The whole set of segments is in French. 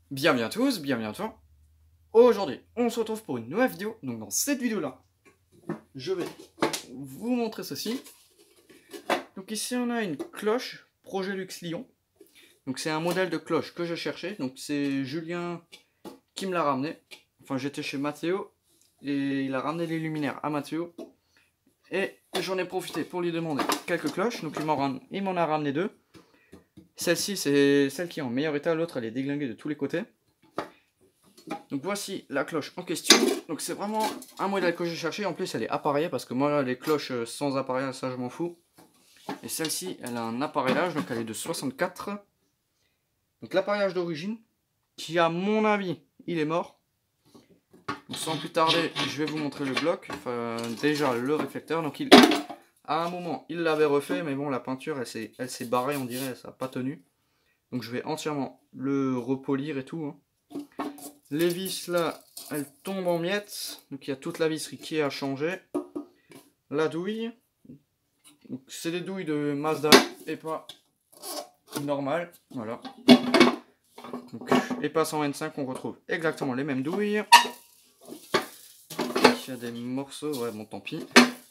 Bienvenue à tous, bienvenue à toi. Aujourd'hui, on se retrouve pour une nouvelle vidéo. Donc dans cette vidéo-là, je vais vous montrer ceci. Donc ici, on a une cloche Progélux Lion. Donc c'est un modèle de cloche que je cherchais. Donc c'est Julien qui me l'a ramené. Enfin, j'étais chez Mathéo et il a ramené les luminaires à Mathéo. Et j'en ai profité pour lui demander quelques cloches. Donc il m'en a ramené deux. Celle-ci, c'est celle qui est en meilleur état. L'autre, elle est déglinguée de tous les côtés. Donc voici la cloche en question. Donc c'est vraiment un modèle que j'ai cherché. En plus elle est appareillée parce que moi là, les cloches sans appareillage, ça je m'en fous. Et celle-ci elle a un appareillage, donc elle est de 64. Donc l'appareillage d'origine, qui à mon avis il est mort. Donc, sans plus tarder, je vais vous montrer le bloc. Enfin déjà le réflecteur. Donc à un moment il l'avait refait, mais bon la peinture elle s'est barrée, on dirait, ça n'a pas tenu. Donc je vais entièrement le repolir et tout. Les vis là, elles tombent en miettes. Donc il y a toute la visserie qui est à changer. La douille. C'est des douilles de Mazda et pas normales. Voilà. Donc, et pas 125, on retrouve exactement les mêmes douilles. Il y a des morceaux, ouais bon tant pis.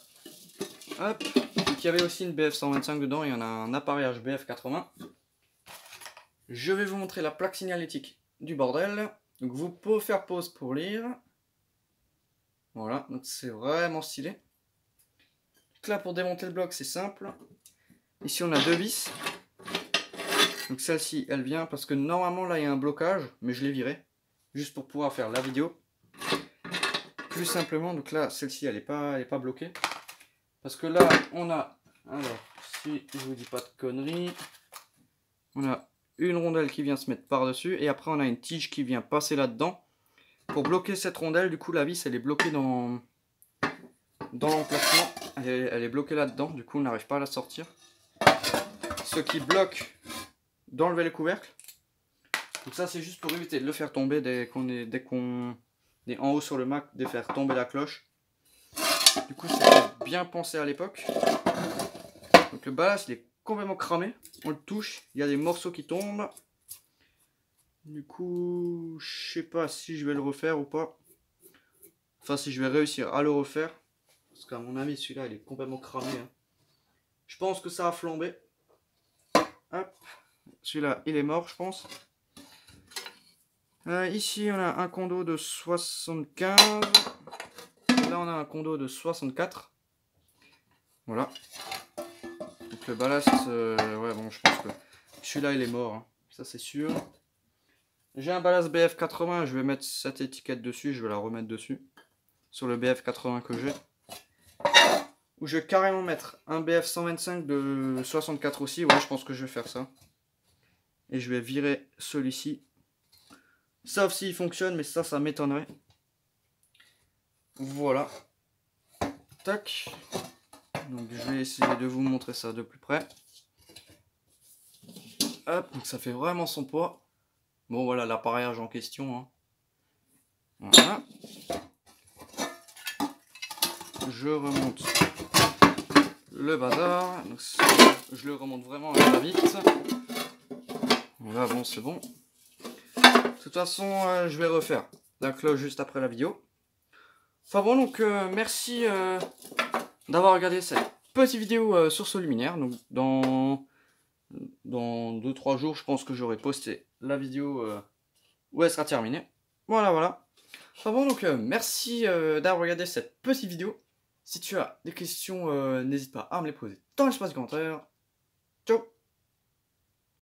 Hop. Donc, il y avait aussi une BF 125 dedans, il y en a un appareillage BF 80. Je vais vous montrer la plaque signalétique du bordel. Donc vous pouvez faire pause pour lire. Voilà, donc c'est vraiment stylé. Donc là pour démonter le bloc c'est simple. Ici on a deux vis. Donc celle-ci elle vient parce que normalement là il y a un blocage, mais je l'ai viré. Juste pour pouvoir faire la vidéo. Plus simplement, donc là celle-ci elle est pas bloquée. Parce que là on a, alors si je vous dis pas de conneries, on a une rondelle qui vient se mettre par dessus et après on a une tige qui vient passer là-dedans. Pour bloquer cette rondelle, du coup la vis elle est bloquée dans l'emplacement, elle est bloquée là-dedans, du coup on n'arrive pas à la sortir. Ce qui bloque d'enlever les couvercles. Donc ça c'est juste pour éviter de le faire tomber dès qu'on est en haut sur le Mac, de faire tomber la cloche. Du coup c'est bien pensé à l'époque. Donc le ballast il est complètement cramé, on le touche, il y a des morceaux qui tombent. Du coup, je sais pas si je vais le refaire ou pas. Enfin, si je vais réussir à le refaire. Parce qu'à mon avis, celui-là, il est complètement cramé. Hein. Je pense que ça a flambé. Hop. Celui-là, il est mort, je pense. Ici, on a un condo de 75. Là, on a un condo de 64. Voilà. Donc le ballast, ouais, bon, je pense que celui-là, il est mort. Hein. Ça, c'est sûr. J'ai un ballast BF 80, je vais mettre cette étiquette dessus, je vais la remettre dessus. Sur le BF 80 que j'ai. Ou je vais carrément mettre un BF 125 de 64 aussi, ouais je pense que je vais faire ça. Et je vais virer celui-ci. Sauf s'il fonctionne, mais ça m'étonnerait. Voilà. Tac. Donc je vais essayer de vous montrer ça de plus près. Hop, donc ça fait vraiment son poids. Bon voilà l'appareillage en question. Hein. Voilà. Je remonte le bazar. Donc, je le remonte vraiment à la vite. Voilà, bon, c'est bon. De toute façon, je vais refaire la cloche juste après la vidéo. Enfin bon, donc merci d'avoir regardé cette petite vidéo sur ce luminaire. Donc dans 2-3 jours, je pense que j'aurai posté la vidéo où elle sera terminée. Voilà, voilà. Enfin bon, donc merci d'avoir regardé cette petite vidéo. Si tu as des questions, n'hésite pas à me les poser dans l'espace commentaire.